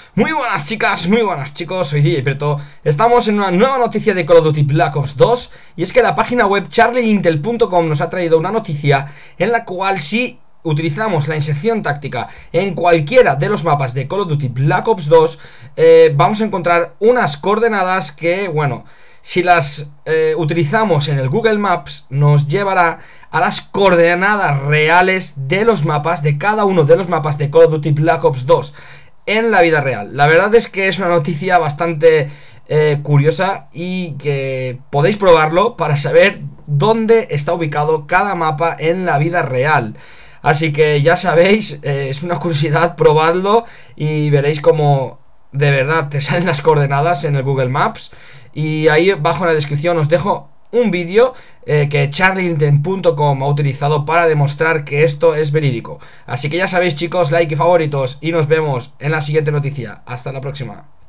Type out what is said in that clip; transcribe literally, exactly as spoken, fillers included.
Muy buenas chicas, muy buenas chicos, soy D J Preto. Estamos en una nueva noticia de Call of Duty Black Ops dos. Y es que la página web charlie intel punto com nos ha traído una noticia en la cual si utilizamos la inserción táctica en cualquiera de los mapas de Call of Duty Black Ops dos, eh, vamos a encontrar unas coordenadas que, bueno, si las eh, utilizamos en el Google Maps, nos llevará a las coordenadas reales de los mapas, de cada uno de los mapas de Call of Duty Black Ops dos en la vida real. La verdad es que es una noticia bastante eh, curiosa y que podéis probarlo para saber dónde está ubicado cada mapa en la vida real. Así que ya sabéis, eh, es una curiosidad, probadlo y veréis cómo de verdad te salen las coordenadas en el Google Maps. Y ahí abajo en la descripción os dejo un vídeo eh, que charlie intel punto com ha utilizado para demostrar que esto es verídico. Así que ya sabéis chicos, like y favoritos, y nos vemos en la siguiente noticia. Hasta la próxima.